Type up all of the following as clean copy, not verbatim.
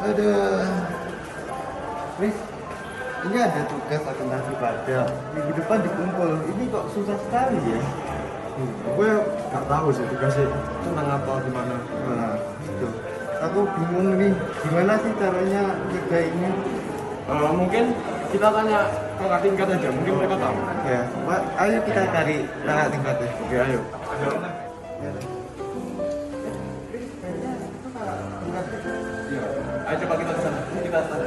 Ada, Chris, ini ada tugas akuntansi pada minggu depan dikumpul. Ini kok susah sekali ya? Gue nggak tahu sih tugasnya tentang apa gimana. Nah, itu. Aku bingung nih, gimana sih caranya ngerjainnya? Mungkin kita tanya kakak tingkat aja, mungkin mereka tahu. Ya, Pak, ayo kita cari kakak tingkatnya. Oke, ayo. Iya, ayo coba kita ke sana. Kita tanya.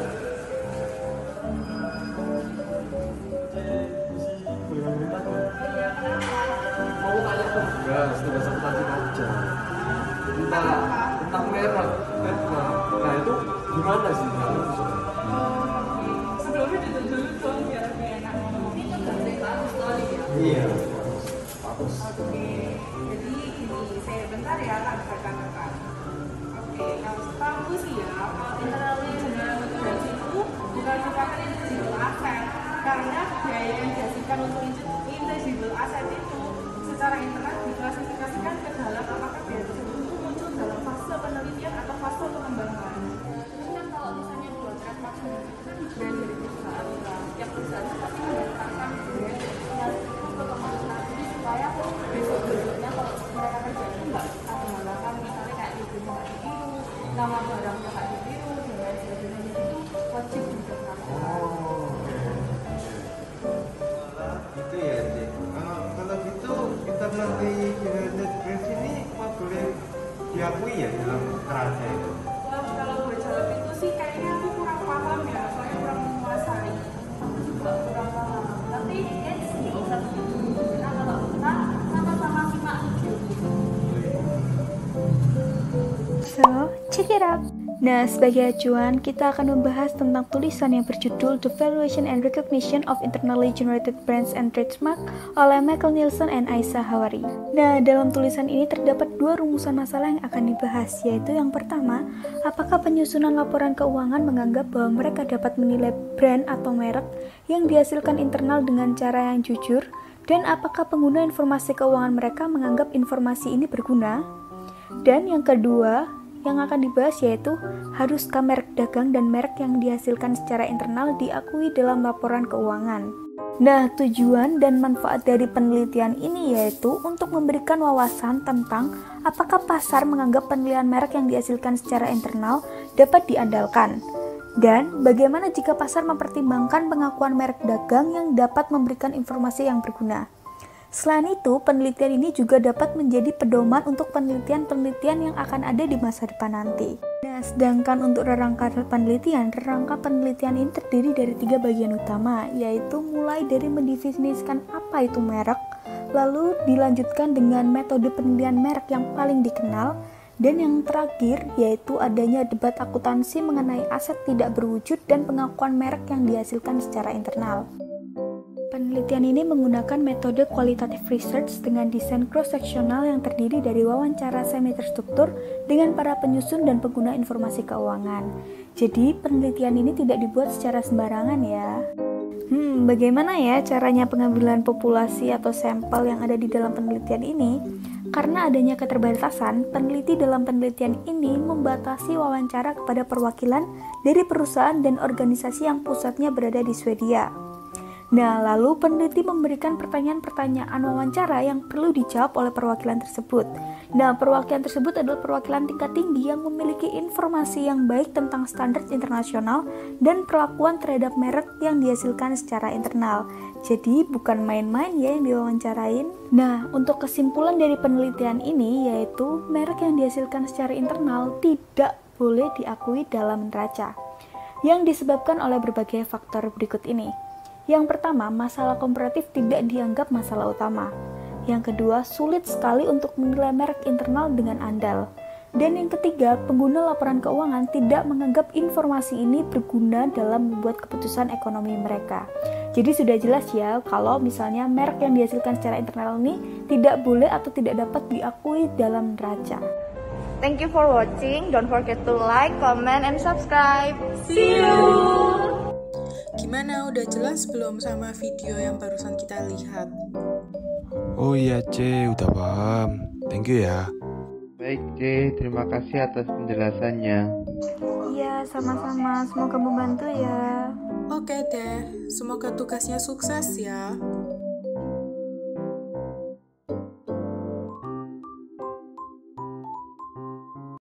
Mau tanya tugas akuntansi aja. Tentang merek. Nah itu gimana sih? Sebelumnya jujur dulu dong biar lebih enak ngomong. Ini kan dari bagus sekali ya. Iya. Bagus. Oke, jadi ini saya bentar ya tak rekan-rekan. Oke, kalau setahu sih ya, kalau internally dengan motivasi itu bukan merupakan intangible aset, karena biaya yang dihasilkan untuk intangible aset itu secara internal diklasifikasikan ke dalam apakah biaya tersebut itu muncul dalam fase penelitian atau fase pengembangan. Terus kan kalau misalnya buat trademark sendiri itu kan brand dari perusahaan lah. Tiap perusahaan itu pasti mendaftarkan brand yang itu ke pemerintah jadi supaya besok besoknya kalau mereka kerja itu nggak ada halangan misalnya kayak logonya nggak ditiru, nama barangnya nggak ditiru dan lain sebagainya itu wajib didaftarkan. Gitu ya, Cik. Kalau gitu internal di United Press ini apa boleh diakui ya dalam kerasa itu? Kalau buat jalur itu sih kayaknya aku kurang paham ya, soalnya kurang menguasai. Aku juga kurang paham. Tapi guys, nggak usah begitu. Nah kalau kita sama-sama simak video ini. So, check it out. Nah, sebagai acuan, kita akan membahas tentang tulisan yang berjudul The Valuation and Recognition of Internally Generated Brands and Trademark oleh Michael Nielsen and Aisa Hawari. Nah, dalam tulisan ini terdapat dua rumusan masalah yang akan dibahas, yaitu yang pertama, apakah penyusunan laporan keuangan menganggap bahwa mereka dapat menilai brand atau merek yang dihasilkan internal dengan cara yang jujur, dan apakah pengguna informasi keuangan mereka menganggap informasi ini berguna? Dan yang kedua, yang akan dibahas yaitu haruskah merek dagang dan merek yang dihasilkan secara internal diakui dalam laporan keuangan. Nah, tujuan dan manfaat dari penelitian ini yaitu untuk memberikan wawasan tentang apakah pasar menganggap penilaian merek yang dihasilkan secara internal dapat diandalkan, dan bagaimana jika pasar mempertimbangkan pengakuan merek dagang yang dapat memberikan informasi yang berguna. Selain itu, penelitian ini juga dapat menjadi pedoman untuk penelitian-penelitian yang akan ada di masa depan nanti. Nah, sedangkan untuk rangka penelitian ini terdiri dari 3 bagian utama, yaitu mulai dari mendefinisikan apa itu merek, lalu dilanjutkan dengan metode penilaian merek yang paling dikenal, dan yang terakhir yaitu adanya debat akuntansi mengenai aset tidak berwujud dan pengakuan merek yang dihasilkan secara internal. Penelitian ini menggunakan metode qualitative research dengan desain cross-seksional yang terdiri dari wawancara semi-terstruktur dengan para penyusun dan pengguna informasi keuangan. Jadi, penelitian ini tidak dibuat secara sembarangan ya. Bagaimana ya caranya pengambilan populasi atau sampel yang ada di dalam penelitian ini? Karena adanya keterbatasan, peneliti dalam penelitian ini membatasi wawancara kepada perwakilan dari perusahaan dan organisasi yang pusatnya berada di Swedia. Nah, lalu peneliti memberikan pertanyaan-pertanyaan wawancara yang perlu dijawab oleh perwakilan tersebut. Nah, perwakilan tersebut adalah perwakilan tingkat tinggi yang memiliki informasi yang baik tentang standar internasional dan perlakuan terhadap merek yang dihasilkan secara internal. Jadi, bukan main-main ya yang diwawancarain. Nah, untuk kesimpulan dari penelitian ini yaitu merek yang dihasilkan secara internal tidak boleh diakui dalam neraca, yang disebabkan oleh berbagai faktor berikut ini. Yang pertama, masalah komparatif tidak dianggap masalah utama. Yang kedua, sulit sekali untuk menilai merek internal dengan andal. Dan yang ketiga, pengguna laporan keuangan tidak menganggap informasi ini berguna dalam membuat keputusan ekonomi mereka. Jadi sudah jelas ya kalau misalnya merek yang dihasilkan secara internal ini tidak boleh atau tidak dapat diakui dalam neraca. Thank you for watching. Don't forget to like, comment, and subscribe. See you! Gimana, udah jelas belum sama video yang barusan kita lihat? Oh iya C, udah paham. Thank you ya. Baik C, terima kasih atas penjelasannya. Iya, sama-sama. Semoga membantu ya. Oke deh, semoga tugasnya sukses ya.